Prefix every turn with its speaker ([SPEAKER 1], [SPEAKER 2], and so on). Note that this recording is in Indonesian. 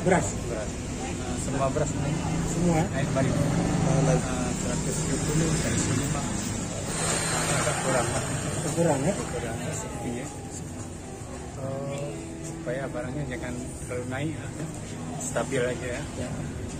[SPEAKER 1] Beras?
[SPEAKER 2] Beras. Semua beras naik.
[SPEAKER 1] Semua?
[SPEAKER 2] Naik balik. 120, 105. Agak kurang lah.
[SPEAKER 1] Kurang ya?
[SPEAKER 2] Kurang sepi ya. Supaya barangnya jangan terlalu naik, stabil aja ya.